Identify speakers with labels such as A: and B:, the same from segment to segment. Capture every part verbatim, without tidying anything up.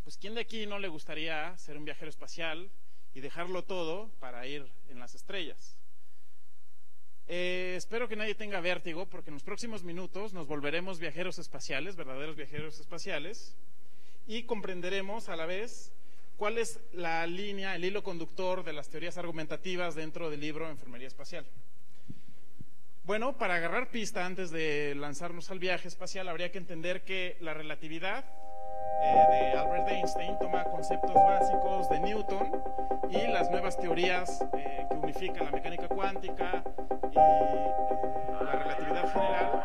A: pues ¿quién de aquí no le gustaría ser un viajero espacial y dejarlo todo para ir en las estrellas? Eh, espero que nadie tenga vértigo, porque en los próximos minutos nos volveremos viajeros espaciales, verdaderos viajeros espaciales, y comprenderemos a la vez cuál es la línea, el hilo conductor de las teorías argumentativas dentro del libro Enfermería Espacial. Bueno, para agarrar pista antes de lanzarnos al viaje espacial, habría que entender que la relatividad eh, de Albert Einstein toma conceptos básicos de Newton y las nuevas teorías eh, que unifican la mecánica cuántica y eh, la relatividad general.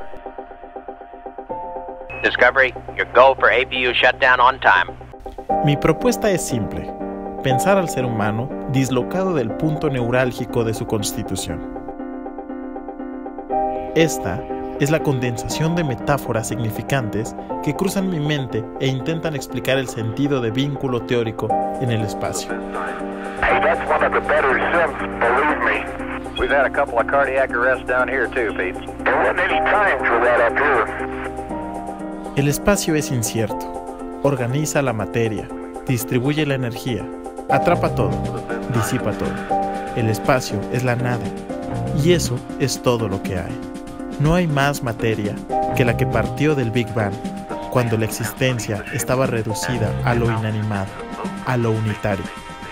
B: Discovery, your go for A P U shutdown on time.
C: Mi propuesta es simple: pensar al ser humano dislocado del punto neurálgico de su constitución. Esta es la condensación de metáforas significantes que cruzan mi mente e intentan explicar el sentido de vínculo teórico en el espacio.
D: Hey, that's one of the better sims, believe me.
B: We've had a couple of cardiac arrests down here too, Pete.
D: There wasn't any time for that up here.
C: El espacio es incierto. Organiza la materia, distribuye la energía, atrapa todo, disipa todo. El espacio es la nada, y eso es todo lo que hay. No hay más materia que la que partió del Big Bang, cuando la existencia estaba reducida a lo inanimado, a lo unitario.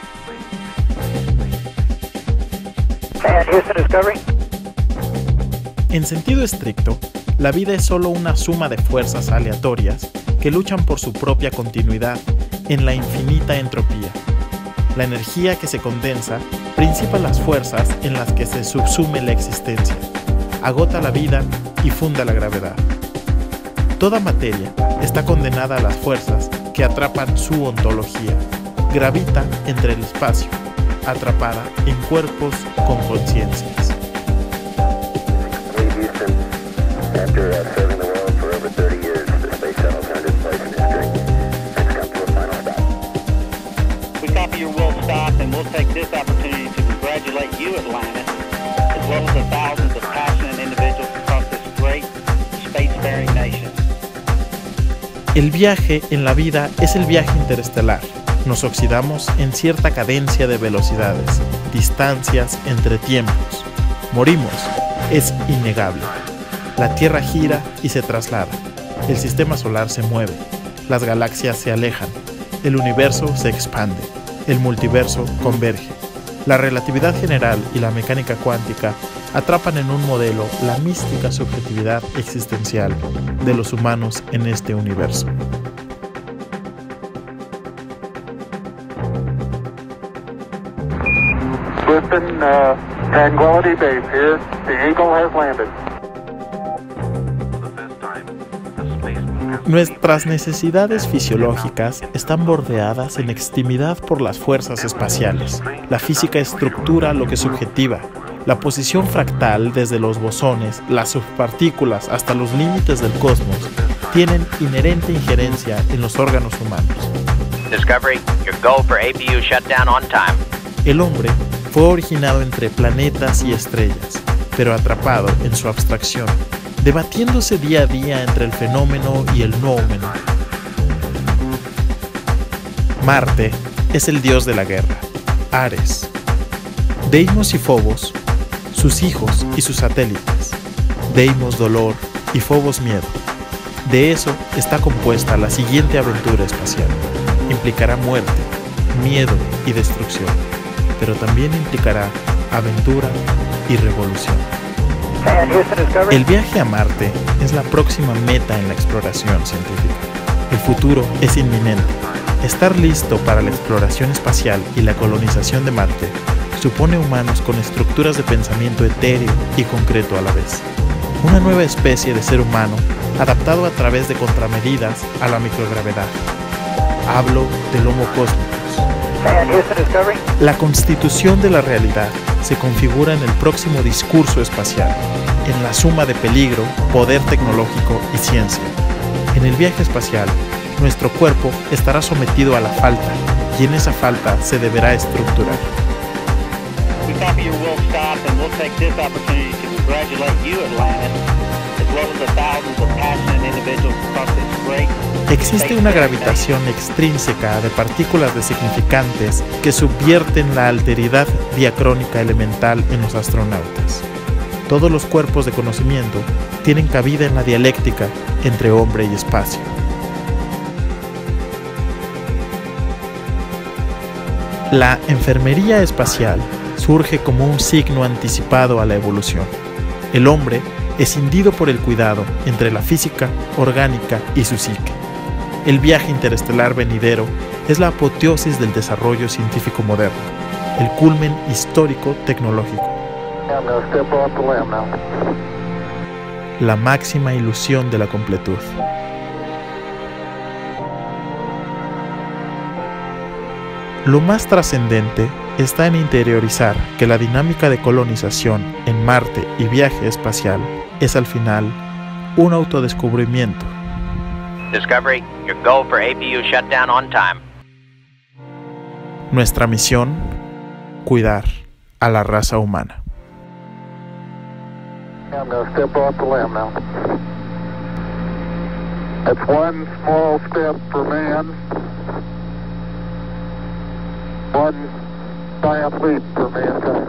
C: En sentido estricto, la vida es solo una suma de fuerzas aleatorias que luchan por su propia continuidad en la infinita entropía. La energía que se condensa principa las fuerzas en las que se subsume la existencia, agota la vida y funda la gravedad. Toda materia está condenada a las fuerzas que atrapan su ontología, gravita entre el espacio, atrapada en cuerpos con conciencias.
D: After uh, serving the world for over thirty years, the space shuttle turned its place in history and has come to a final stop.
E: We copy your world stop, and we'll take this opportunity to congratulate you, Atlantis, as well as the thousands of passionate individuals across this great spacefaring nation.
C: El viaje en la vida es el viaje interestelar. Nos oxidamos en cierta cadencia de velocidades, distancias entre tiempos. Morimos, es innegable. La Tierra gira y se traslada. El sistema solar se mueve. Las galaxias se alejan. El universo se expande. El multiverso converge. La relatividad general y la mecánica cuántica atrapan en un modelo la mística subjetividad existencial de los humanos en este universo.
D: Houston, uh, Tranquility Base here. The Eagle has landed.
C: Nuestras necesidades fisiológicas están bordeadas en extremidad por las fuerzas espaciales. La física estructura lo que es subjetiva. La posición fractal, desde los bosones, las subpartículas hasta los límites del cosmos, tienen inherente injerencia en los órganos humanos.
B: Discovery, your go for A P U shutdown on time.
C: El hombre fue originado entre planetas y estrellas, pero atrapado en su abstracción, debatiéndose día a día entre el fenómeno y el noumeno. Marte es el dios de la guerra, Ares. Deimos y Phobos, sus hijos y sus satélites. Deimos dolor y Phobos miedo. De eso está compuesta la siguiente aventura espacial. Implicará muerte, miedo y destrucción, pero también implicará aventura y revolución. El viaje a Marte es la próxima meta en la exploración científica. El futuro es inminente. Estar listo para la exploración espacial y la colonización de Marte supone humanos con estructuras de pensamiento etéreo y concreto a la vez. Una nueva especie de ser humano adaptado a través de contramedidas a la microgravedad. Hablo del Homo cósmicos. La constitución de la realidad se configura en el próximo discurso espacial, en la suma de peligro, poder tecnológico y ciencia. En el viaje espacial, nuestro cuerpo estará sometido a la falta, y en esa falta se deberá estructurar.
E: We copy your world stop, and we'll take this opportunity to congratulate you, Atlantis, as well as the thousands of passionate individuals across this great
C: Existe una gravitación extrínseca de partículas designificantes que subvierten la alteridad diacrónica elemental en los astronautas. Todos los cuerpos de conocimiento tienen cabida en la dialéctica entre hombre y espacio. La enfermería espacial surge como un signo anticipado a la evolución. El hombre, escindido por el cuidado entre la física orgánica y su psique. El viaje interestelar venidero es la apoteosis del desarrollo científico moderno, el culmen histórico tecnológico. La máxima ilusión de la completud. Lo más trascendente está en interiorizar que la dinámica de colonización en Marte y viaje espacial es al final un autodescubrimiento.
B: Discovery, your goal for A P U shutdown on time.
C: Nuestra misión, cuidar a la raza humana.
D: I'm going to step off the limb now. That's one small step for man, one giant leap for mankind.